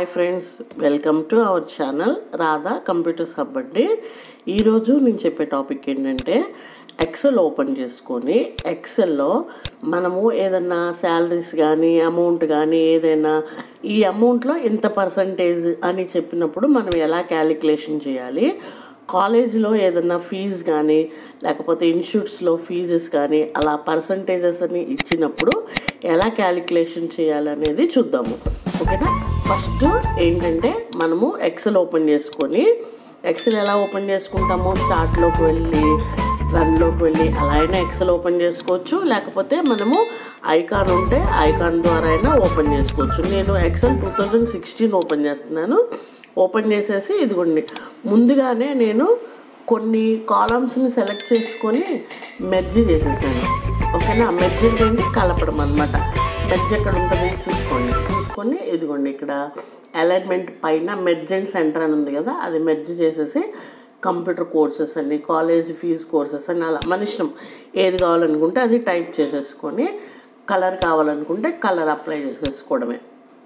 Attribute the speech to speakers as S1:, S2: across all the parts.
S1: Hi friends, welcome to our channel Radha computers hub అండి. ఈరోజు నేను చెప్పే టాపిక్ ఏంటంటే ఎక్సెల్ ఓపెన్ చేసుకొని ఎక్సెల్లో మనము ఏదన్నా శాలరీస్ కానీ అమౌంట్ కానీ ఏదైనా ఈ అమౌంట్లో ఇంత పర్సంటేజ్ అని చెప్పినప్పుడు మనం ఎలా క్యాలిక్యులేషన్ చేయాలి, కాలేజీలో ఏదన్నా ఫీజు కానీ లేకపోతే ఇన్స్టిట్యూట్స్లో ఫీజెస్ కానీ అలా పర్సంటేజెస్ అని ఇచ్చినప్పుడు ఎలా క్యాలిక్యులేషన్ చేయాలనేది చూద్దాము. ఓకేనా. ఫస్ట్ ఏంటంటే మనము ఎక్సెల్ ఓపెన్ చేసుకొని ఎక్సెల్ ఎలా ఓపెన్ చేసుకుంటామో స్టార్ట్లోకి వెళ్ళి రన్లోకి వెళ్ళి అలా అయినా ఎక్సెల్ ఓపెన్ చేసుకోవచ్చు, లేకపోతే మనము ఐకాన్ ఉంటే ఐకాన్ ద్వారా అయినా ఓపెన్ చేసుకోవచ్చు. నేను ఎక్సెల్ 2016 ఓపెన్ చేస్తున్నాను. ఓపెన్ చేసేసి ఇదిగోండి ముందుగానే నేను కొన్ని కాలమ్స్ని సెలెక్ట్ చేసుకొని మెర్జ్ చేసేసాను. ఓకేనా. మెర్జ్ ఏంటంటే కలపడం అనమాట. మెర్జ్ ఎక్కడ ఉంటుంది చూసుకొని ఇదిగోండి ఇక్కడ అలైన్మెంట్ పైన మెర్జ్ అండ్ సెంటర్ అని ఉంది కదా, అది మెర్జ్ చేసేసి కంప్యూటర్ కోర్సెస్ అని కాలేజ్ ఫీజు కోర్సెస్ అని అలా మన ఇష్టం ఏది కావాలనుకుంటే అది టైప్ చేసేసుకొని కలర్ కావాలనుకుంటే కలర్ అప్లై చేసేసుకోవడమే.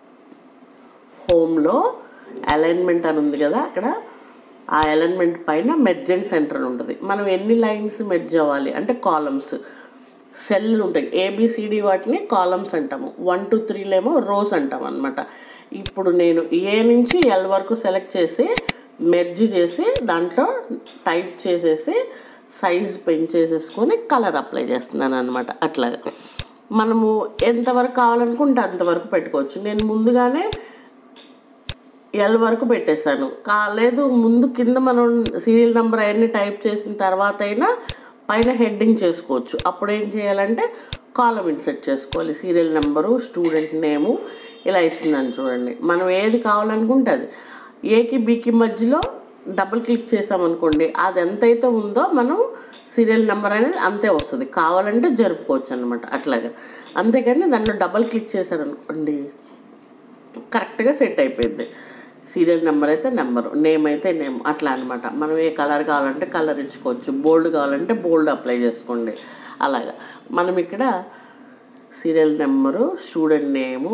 S1: హోమ్లో అలైన్మెంట్ అని ఉంది కదా, అక్కడ ఆ అలైన్మెంట్ పైన మెర్జ్ అండ్ సెంటర్ అని ఉంటుంది. మనం ఎన్ని లైన్స్ మెర్జ్ అవ్వాలి అంటే కాలమ్స్ సెల్లు ఉంటాయి, ఏబిసిడి వాటిని కాలమ్స్ అంటాము, 1 to 3 రోస్ అంటాం అనమాట. ఇప్పుడు నేను ఏ నుంచి ఎల్ వరకు సెలెక్ట్ చేసి మెర్జ్ చేసి దాంట్లో టైప్ చేసేసి సైజ్ పెంచేసేసుకొని కలర్ అప్లై చేస్తున్నాను అనమాట. అట్లాగా మనము ఎంతవరకు కావాలనుకుంటే అంతవరకు పెట్టుకోవచ్చు. నేను ముందుగానే ఎల్ వరకు పెట్టేశాను. కాలేదు ముందు కింద మనం సీరియల్ నెంబర్ అవన్నీ టైప్ చేసిన తర్వాత అయినా పైన హెడ్డింగ్ చేసుకోవచ్చు. అప్పుడు ఏం చేయాలంటే కాలం ఇన్సెట్ చేసుకోవాలి. సీరియల్ నెంబరు, స్టూడెంట్ నేము ఇలా ఇస్తున్నాను చూడండి. మనం ఏది కావాలనుకుంటే అది ఏకి బికి మధ్యలో డబుల్ క్లిక్ చేసామనుకోండి, అది ఎంతైతే ఉందో మనం సీరియల్ నెంబర్ అనేది అంతే వస్తుంది. కావాలంటే జరుపుకోవచ్చు అనమాట. అట్లాగా అంతేకాని దాంట్లో డబుల్ క్లిక్ చేశారనుకోండి కరెక్ట్గా సెట్ అయిపోయింది. సీరియల్ నెంబర్ అయితే నెంబరు, నేమ్ అయితే నేమ్, అట్లా అనమాట. మనం ఏ కలర్ కావాలంటే కలర్ ఇచ్చుకోవచ్చు, బోల్డ్ కావాలంటే బోల్డ్ అప్లై చేసుకోండి. అలాగా మనం ఇక్కడ serial number, student name,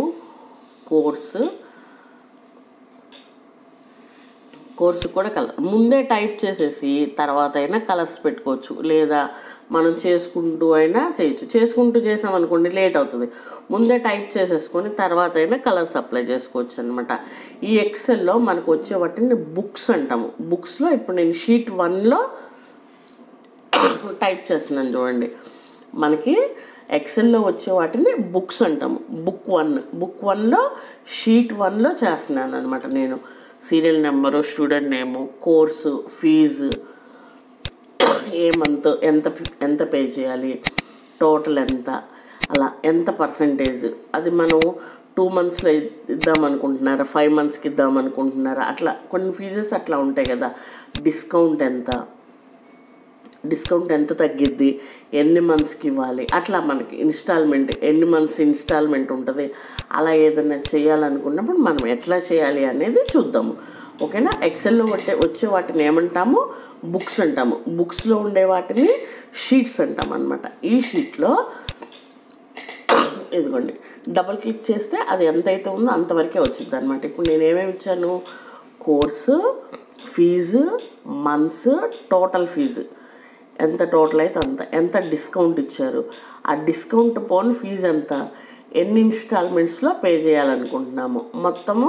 S1: course కూడా కలర్ ముందే టైప్ చేసేసి తర్వాత అయినా కలర్స్ పెట్టుకోవచ్చు, లేదా మనం చేసుకుంటూ అయినా చేయొచ్చు. చేసుకుంటూ చేసామనుకోండి లేట్ అవుతుంది. ముందే టైప్ చేసేసుకొని తర్వాత అయినా కలర్స్ అప్లై చేసుకోవచ్చు అనమాట. ఈ ఎక్సెల్లో మనకు వచ్చే వాటిని బుక్స్ అంటాము. బుక్స్లో ఇప్పుడు నేను షీట్ 1లో టైప్ చేస్తున్నాను చూడండి. మనకి ఎక్సెల్లో వచ్చే వాటిని బుక్స్ అంటాము. బుక్ 1లో షీట్ 1లో చేస్తున్నాను అనమాట. నేను serial number, student name, course, fee, ఏ మంత్ ఎంత పే చేయాలి, టోటల్ ఎంత, అలా ఎంత పర్సంటేజ్, అది మనం 2 monthsలో ఇద్దామనుకుంటున్నారా, 5 monthsకి ఇద్దామనుకుంటున్నారా, అట్లా కొన్ని ఫీజెస్ అట్లా ఉంటాయి కదా. డిస్కౌంట్ ఎంత తగ్గిద్ది, ఎన్ని మంత్స్కి ఇవ్వాలి, అట్లా మనకి ఇన్స్టాల్మెంట్ ఎన్ని మంత్స్ ఇన్స్టాల్మెంట్ ఉంటుంది. అలా ఏదైనా చేయాలనుకున్నప్పుడు మనం ఎట్లా చేయాలి అనేది చూద్దాము. ఓకేనా. ఎక్సెల్లో వచ్చే వాటిని ఏమంటాము, బుక్స్ అంటాము. బుక్స్లో ఉండే వాటిని షీట్స్ అంటాం అనమాట. ఈ షీట్లో ఇదిగోండి డబుల్ క్లిక్ చేస్తే అది ఎంతైతే ఉందో అంతవరకే వచ్చింది అనమాట. ఇప్పుడు నేను ఏమేమి ఇచ్చాను, course, fee, months, total fee ఎంత టోటల్ అయితే అంత, ఎంత డిస్కౌంట్ ఇచ్చారు, ఆ డిస్కౌంట్ పోను ఫీజు ఎంత, ఎన్ని ఇన్స్టాల్మెంట్స్లో పే చేయాలనుకుంటున్నాము, మొత్తము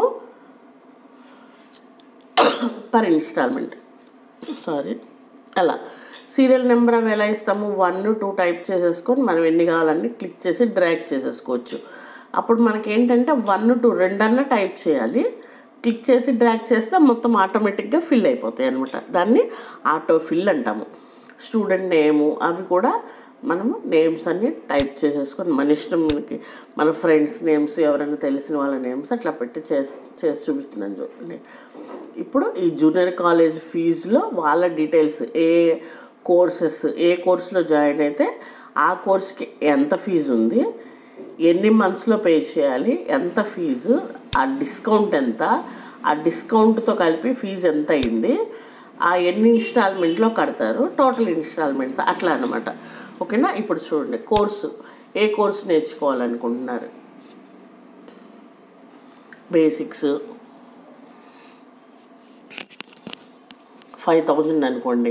S1: పర్ ఇన్స్టాల్మెంట్ అలా. సీరియల్ నెంబర్ అవి ఎలా ఇస్తాము, 1, 2 టైప్ చేసేసుకొని మనం ఎన్ని కావాలన్నీ క్లిక్ చేసి డ్రాగ్ చేసేసుకోవచ్చు. అప్పుడు మనకి ఏంటంటే 1, 2 రెండన్నా టైప్ చేయాలి. క్లిక్ చేసి డ్రాగ్ చేస్తే మొత్తం ఆటోమేటిక్గా ఫిల్ అయిపోతాయి అనమాట. దాన్ని ఆటో ఫిల్ అంటాము. స్టూడెంట్ నేము అవి కూడా మనము నేమ్స్ అన్నీ టైప్ చేసేసుకొని మన ఇష్టం, మనకి మన ఫ్రెండ్స్ నేమ్స్, ఎవరైనా తెలిసిన వాళ్ళ నేమ్స్ అట్లా పెట్టి చేసి చూపిస్తున్నాను చూడండి. ఇప్పుడు ఈ జూనియర్ కాలేజ్ ఫీజులో వాళ్ళ డీటెయిల్స్, ఏ కోర్సులో జాయిన్ అయితే ఆ కోర్స్కి ఎంత ఫీజు ఉంది, ఎన్ని మంత్స్లో పే చేయాలి, ఎంత ఫీజు, ఆ డిస్కౌంట్ ఎంత, ఆ డిస్కౌంట్తో కలిపి ఫీజు ఎంత అయింది, ఆ ఎన్ని ఇన్స్టాల్మెంట్లో కడతారు, టోటల్ ఇన్స్టాల్మెంట్స్ అట్లా అనమాట. ఓకేనా. ఇప్పుడు చూడండి కోర్సు, ఏ కోర్సు నేర్చుకోవాలనుకుంటున్నారు, బేసిక్స్, 5000 అనుకోండి,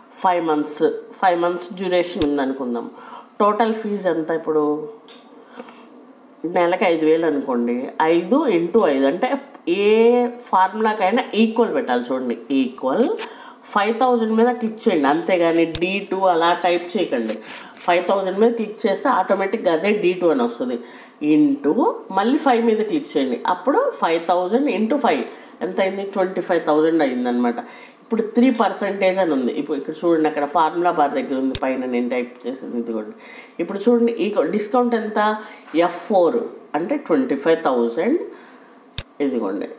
S1: 5 మంత్స్ డ్యూరేషన్ ఉందనుకుందాం. టోటల్ ఫీజు ఎంత ఇప్పుడు? నెలకి 5000 అనుకోండి. 5 × 5 అంటే ఏ ఫార్ములాకైనా ఈక్వల్ పెట్టాలి. చూడండి, ఈక్వల్ 5000 మీద క్లిక్ చేయండి, అంతేగాని D2 అలా టైప్ చేయకండి. 5000 మీద క్లిక్ చేస్తే ఆటోమేటిక్గా అదే D2 అని వస్తుంది. ఇంటూ మళ్ళీ 5 మీద క్లిక్ చేయండి, అప్పుడు 5000 × 5 ఎంత అయింది? 25000 అయిందనమాట. ఇప్పుడు 3% అని ఉంది. ఇప్పుడు ఇక్కడ చూడండి, అక్కడ ఫార్ములా బార్ దగ్గర ఉంది, పైన నేను టైప్ చేసింది ఇదిగోండి. ఇప్పుడు చూడండి, ఈక్వల్ డిస్కౌంట్ ఎంత? F4 అంటే 25000 ఇదిగోండి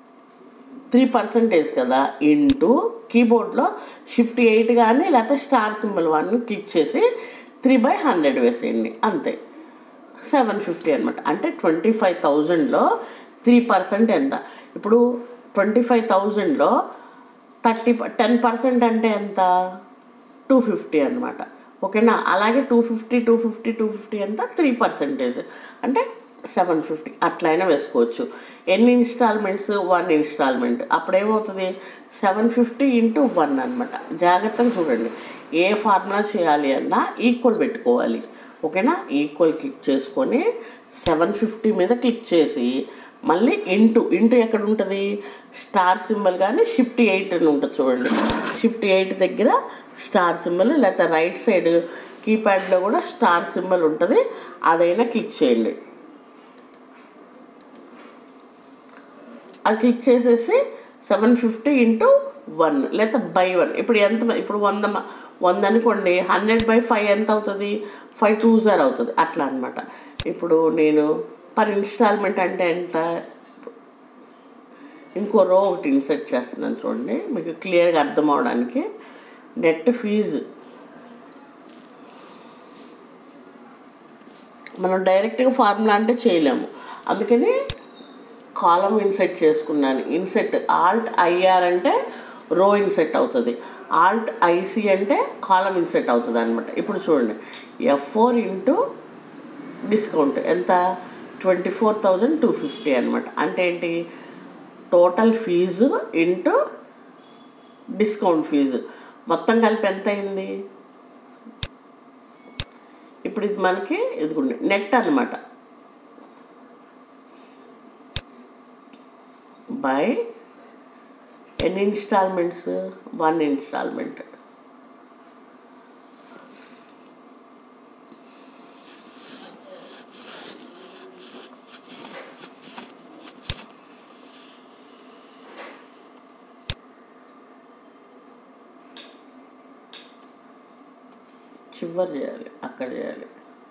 S1: 3% కదా, ఇంటూ కీబోర్డ్లో Shift 8 కానీ లేకపోతే స్టార్ సింబల్ 1 క్లిక్ చేసి 3/100 వేసేయండి, అంతే. 750 అనమాట. అంటే 25000లో 3% ఎంత? ఇప్పుడు 25000లో 10% అంటే ఎంత? 250 అనమాట. ఓకేనా? అలాగే 250 ఎంత? 3% అంటే 750. అట్లయినా వేసుకోవచ్చు. ఎన్ని ఇన్స్టాల్మెంట్స్? 1 ఇన్స్టాల్మెంట్. అప్పుడేమవుతుంది? 750 × 1 అనమాట. జాగ్రత్తగా చూడండి, ఏ ఫార్ములా చేయాలి అన్నా ఈక్వల్ పెట్టుకోవాలి. ఓకేనా? ఈక్వల్ క్లిక్ చేసుకొని 750 మీద క్లిక్ చేసి మళ్ళీ ఇంటూ ఎక్కడ ఉంటుంది? స్టార్ సింబల్ కానీ Shift 8 అని ఉంటుంది చూడండి. Shift 8 దగ్గర స్టార్ సింబల్, లేకపోతే రైట్ సైడ్ కీప్యాడ్లో కూడా స్టార్ సింబల్ ఉంటుంది, అదైనా క్లిక్ చేయండి. అది క్లిక్ చేసేసి 750 × 1 లేదా బై 1. ఇప్పుడు ఎంత? ఇప్పుడు 100 అనుకోండి, 100/5 ఎంత అవుతుంది? 5 2s అవుతుంది, అట్లా అనమాట. ఇప్పుడు నేను పర్ ఇన్స్టాల్మెంట్ అంటే ఎంత? ఇంకో రో ఒకటి ఇన్సర్ట్ చేస్తున్నాను చూడండి, మీకు క్లియర్గా అర్థం అవడానికి. నెట్ ఫీజు మనం డైరెక్ట్గా ఫార్ములా అంటే చేయలేము, అందుకని కాలం ఇన్సెట్ చేసుకున్నాను. ఇన్సెట్ Alt-IR అంటే రో ఇన్సెట్ అవుతుంది, Alt-IC అంటే కాలం ఇన్సెట్ అవుతుంది అనమాట. ఇప్పుడు చూడండి, F4 × డిస్కౌంట్ ఎంత? 24250 అనమాట. అంటే ఏంటి? Total fee into discount fee మొత్తం కలిపి ఎంత అయింది? ఇప్పుడు ఇది మనకి ఇదిగోండి నెట్ అనమాట. బై ఎన్ని ఇన్స్టాల్మెంట్స్? 1 ఇన్స్టాల్మెంట్. చివరి చేయాలి, అక్కడ చేయాలి.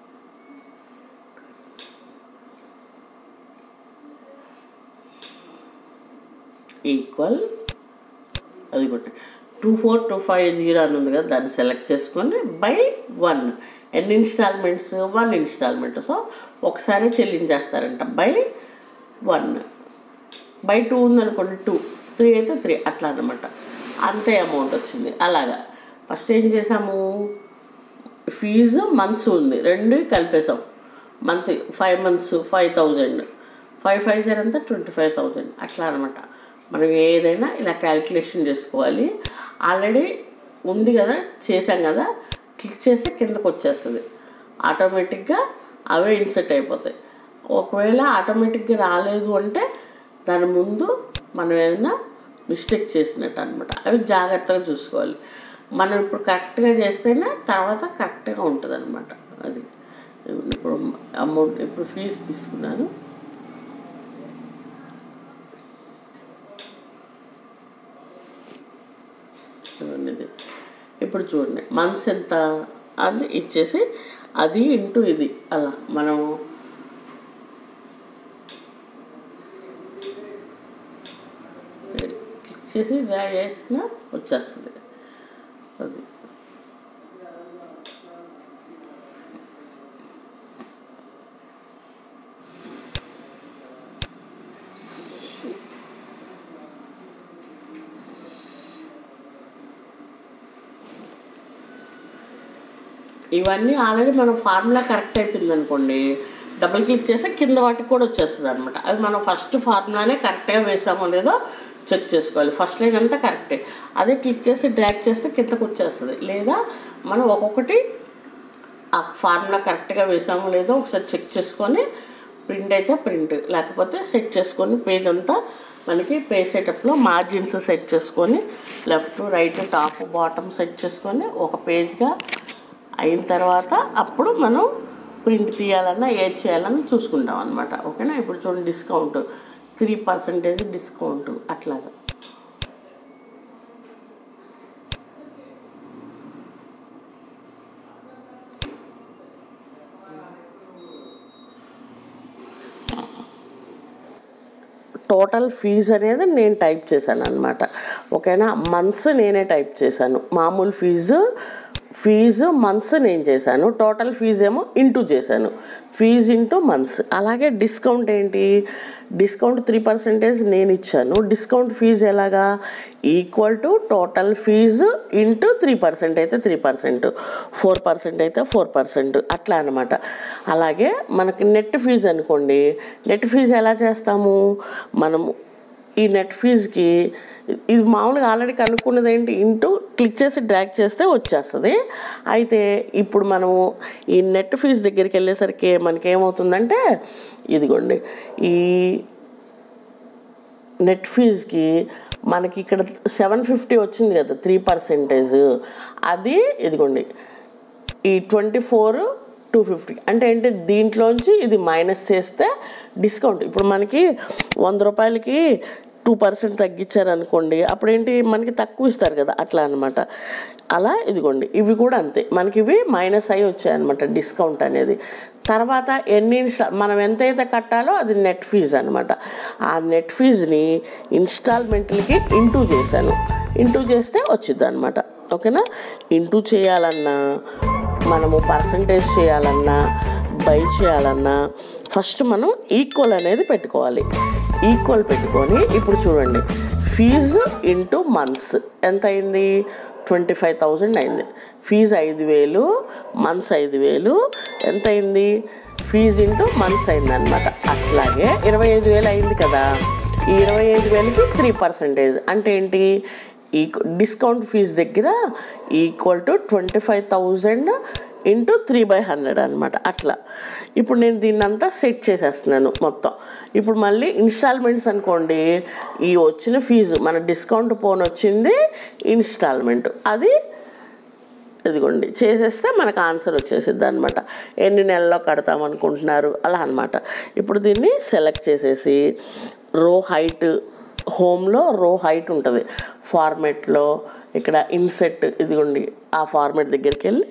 S1: ఈక్వల్ అది కొట్టి 24250 అని ఉంది కదా, దాన్ని సెలెక్ట్ చేసుకొని బై 1. ఎన్ని ఇన్స్టాల్మెంట్స్? 1 ఇన్స్టాల్మెంట్. సో ఒకసారి చెల్లించేస్తారంట బై 1. బై 2 ఉందనుకోండి 2, 3 అయితే 3, అట్లా అనమాట. అంతే అమౌంట్ వచ్చింది. అలాగా ఫస్ట్ ఏం చేసాము? ఫీజు మంత్స్ ఉంది, 2 కలిపేసాం. మంత్ 5 months 5000, 5 5 అంతా 25000, అట్లా అనమాట. మనం ఏదైనా ఇలా క్యాలిక్యులేషన్ చేసుకోవాలి. ఆల్రెడీ ఉంది కదా, చేసాం కదా, క్లిక్ చేస్తే కిందకు వచ్చేస్తుంది ఆటోమేటిక్గా, అవే ఇన్సెట్ అయిపోతాయి. ఒకవేళ ఆటోమేటిక్గా రాలేదు అంటే దాని ముందు మనం ఏదైనా మిస్టేక్ చేసినట్టు అనమాట. అవి జాగ్రత్తగా చూసుకోవాలి. మనం ఇప్పుడు కరెక్ట్గా చేస్తేనే తర్వాత కరెక్ట్గా ఉంటుంది అనమాట. అది ఇప్పుడు అమౌంట్, ఇప్పుడు ఫీజు తీసుకున్నాను. ఇది ఇప్పుడు చూడండి, మంత్స్ ఎంత అది ఇచ్చేసి అది ఇంటూ ఇది అలా మనం క్లిక్ చేసి ఇలా చేసిన వచ్చేస్తుంది. అది ఇవన్నీ ఆల్రెడీ మనం ఫార్ములా కరెక్ట్ అయిపోయింది అనుకోండి, డబుల్ క్లిక్ చేస్తే కింద వాటికి కూడా వచ్చేస్తుంది అనమాట. అది మనం ఫస్ట్ ఫార్ములానే కరెక్ట్గా వేసామో లేదో చెక్ చేసుకోవాలి. ఫస్ట్ లైన్ అంతా కరెక్టే, అదే క్లిక్ చేసి డ్రాగ్ చేస్తే కిందకు వచ్చేస్తుంది. లేదా మనం ఒక్కొక్కటి ఆ ఫార్ములా కరెక్ట్గా వేసామో లేదో ఒకసారి చెక్ చేసుకొని ప్రింట్ అయితే ప్రింట్, లేకపోతే సెట్ చేసుకొని పేజ్ అంతా మనకి పేజ్ సెటప్లో మార్జిన్స్ సెట్ చేసుకొని left right top bottom set చేసుకొని ఒక పేజ్గా అయిన తర్వాత అప్పుడు మనం ప్రింట్ తీయాలన్నా ఏది చేయాలన్నా చూసుకుంటాం అనమాట. ఓకేనా. ఇప్పుడు చూడండి డిస్కౌంట్ 3% డిస్కౌంట్ అట్లాగా. టోటల్ ఫీజు అనేది నేను టైప్ చేశాను అనమాట. ఓకేనా. మంత్స్ నేనే టైప్ చేశాను. మామూలు ఫీజు మంత్స్ నేను చేశాను, టోటల్ ఫీజు ఏమో ఇంటూ చేశాను, ఫీజు ఇంటూ మంత్స్. అలాగే డిస్కౌంట్ ఏంటి, డిస్కౌంట్ 3% నేను ఇచ్చాను. డిస్కౌంట్ ఫీజు ఎలాగా, equal to total fee into 3% అయితే 3%, 4% అయితే 4%, అట్లా అనమాట. అలాగే మనకి నెట్ ఫీజు అనుకోండి, నెట్ ఫీజు ఎలా చేస్తాము మనము, ఈ నెట్ ఫీజుకి ఇది మామూలుగా ఆల్రెడీ కనుక్కున్నది ఏంటి, ఇంటూ క్లిక్ చేసి డ్రాగ్ చేస్తే వచ్చేస్తుంది. అయితే ఇప్పుడు మనము ఈ నెట్ ఫీజు దగ్గరికి వెళ్ళేసరికి మనకి ఏమవుతుందంటే, ఇదిగోండి ఈ నెట్ ఫీజుకి మనకి ఇక్కడ 750 వచ్చింది కదా 3%, అది ఇదిగోండి ఈ 24,250 అంటే ఏంటి, దీంట్లోంచి ఇది మైనస్ చేస్తే డిస్కౌంట్. ఇప్పుడు మనకి 100 రూపాయలకి 2% తగ్గించారనుకోండి, అప్పుడేంటి మనకి తక్కువ ఇస్తారు కదా, అట్లా అనమాట. అలా ఇదిగోండి ఇవి కూడా అంతే, మనకి ఇవి మైనస్ అయ్యి వచ్చాయన్నమాట డిస్కౌంట్ అనేది. తర్వాత మనం ఎంతైతే కట్టాలో అది నెట్ ఫీజు అనమాట. ఆ నెట్ ఫీజుని ఇన్స్టాల్మెంట్లకి ఇంటూ చేశాను, ఇంటూ చేస్తే వచ్చింది అనమాట. ఓకేనా. ఇంటూ చేయాలన్నా మనము పర్సంటేజ్ చేయాలన్నా బై చేయాలన్నా ఫస్ట్ మనం ఈక్వల్ అనేది పెట్టుకోవాలి. ఈక్వల్ పెట్టుకొని ఇప్పుడు చూడండి ఫీజు ఇంటూ మంత్స్ ఎంత అయింది, 25,000 అయింది. ఫీజు 5,000, మంత్స్ 5,000, ఎంత అయింది, ఫీజు ఇంటూ మంత్స్ అయిందనమాట. అట్లాగే 25,000 అయింది కదా, ఈ 25,000కి 3% అంటే ఏంటి, డిస్కౌంట్ ఫీజు దగ్గర ఈక్వల్ టు 25,000 ఇంటూ 3/100 అనమాట. అట్లా ఇప్పుడు నేను దీన్నంతా సెట్ చేసేస్తున్నాను మొత్తం. ఇప్పుడు మళ్ళీ ఇన్స్టాల్మెంట్స్ అనుకోండి, ఈ వచ్చిన ఫీజు మన డిస్కౌంట్ పోన్ వచ్చింది ఇన్స్టాల్మెంట్, అది ఇదిగోండి చేసేస్తే మనకు ఆన్సర్ వచ్చేసిద్ది అనమాట. ఎన్ని నెలల్లో కడతామనుకుంటున్నారు అలా అనమాట. ఇప్పుడు దీన్ని సెలెక్ట్ చేసేసి రో హైట్, హోమ్లో రో హైట్ ఉంటుంది, ఫార్మెట్లో ఇక్కడ ఇన్సెట్ ఇదిగోండి ఆ ఫార్మెట్ దగ్గరికి వెళ్ళి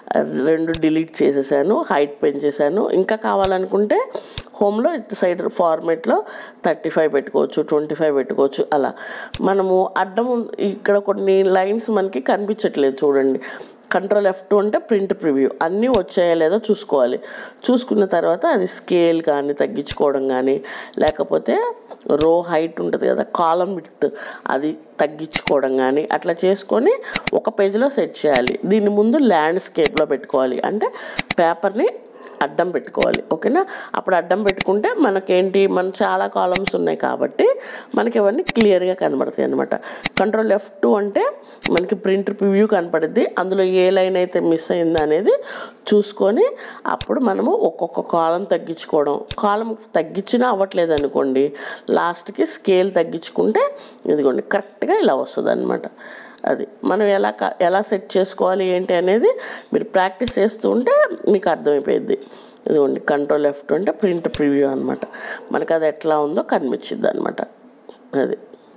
S1: 2 డిలీట్ చేసేసాను, హైట్ పెంచేసాను. ఇంకా కావాలనుకుంటే హోమ్లో ఇటు సైడ్ ఫార్మెట్లో 35 పెట్టుకోవచ్చు, 25 పెట్టుకోవచ్చు. అలా మనము అడ్డం ఇక్కడ కొన్ని లైన్స్ మనకి కనిపించట్లేదు చూడండి, కంట్రోల్ F2 అంటే ప్రింట్ ప్రివ్యూ, అన్నీ వచ్చాయో లేదో చూసుకోవాలి. చూసుకున్న తర్వాత అది స్కేల్ కానీ తగ్గించుకోవడం కానీ, లేకపోతే రో హైట్ ఉంటుంది కదా కాలం విడ్త్ అది తగ్గించుకోవడం కానీ అట్లా చేసుకొని ఒక పేజీలో సెట్ చేయాలి. దీని ముందు ల్యాండ్స్కేప్లో పెట్టుకోవాలి, అంటే పేపర్ని అడ్డం పెట్టుకోవాలి. ఓకేనా. అప్పుడు అడ్డం పెట్టుకుంటే మనకేంటి, మన చాలా కాలమ్స్ ఉన్నాయి కాబట్టి మనకి ఇవన్నీ క్లియర్గా కనబడతాయి అనమాట. కంట్రోల్ F2 అంటే మనకి ప్రింట్ ప్రివ్యూ కనపడుద్ది, అందులో ఏ లైన్ అయితే మిస్ అయింది అనేది చూసుకొని అప్పుడు మనము ఒక్కొక్క కాలం తగ్గించుకోవడం. కాలం తగ్గించినా అవ్వట్లేదు అనుకోండి, లాస్ట్కి స్కేల్ తగ్గించుకుంటే ఇదిగోండి కరెక్ట్గా ఇలా వస్తుంది అనమాట. అది మనం ఎలా సెట్ చేసుకోవాలి ఏంటి అనేది మీరు ప్రాక్టీస్ చేస్తూ ఉంటే మీకు అర్థమైపోయింది. ఇదిగోండి కంట్రోల్ F2 అంటే ప్రింట్ ప్రివ్యూ అనమాట, మనకు అది ఎట్లా ఉందో కనిపించిద్ది అనమాట. అది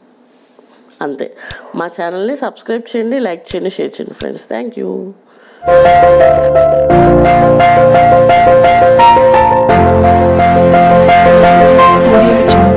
S1: అంతే. మా ఛానల్ని సబ్స్క్రైబ్ చేయండి, లైక్ చేయండి, షేర్ చేయండి friends. Thank you.
S2: Audio Jungle.